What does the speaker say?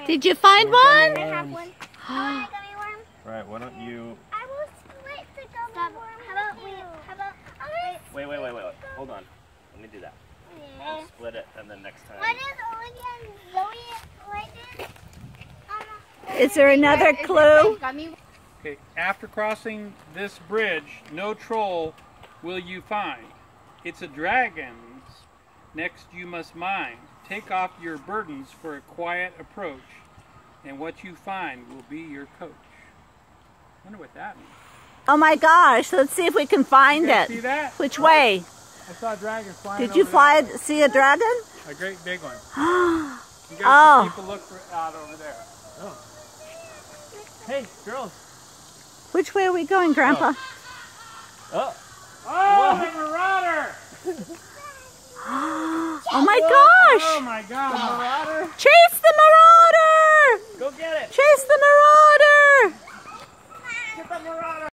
Did you find one? I have one. I want a gummy worm. Right, why don't you... I will split the gummy worm. How about Wait. Hold on. Let me do that. Yeah. We'll split it, and then next time... What is Olivia and Zoe like this? Is there another clue? Okay, after crossing this bridge, no troll will you find. It's a dragon's next you must mind. Take off your burdens for a quiet approach, and what you find will be your coach. I wonder what that means. Oh my gosh, let's see if we can find it. See that? Which way? I saw a dragon flying. Did you see a dragon? A great big one. You guys Oh. keep a look out over there. Oh. Hey, girls. Which way are we going, Grandpa? Oh. Oh, the marauder! Oh my gosh! Oh my God! Marauder. Chase the marauder! Go get it. Chase the